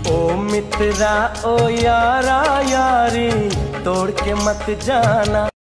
ओ मित्रा ओ यारा यारी तोड़ के मत जाना।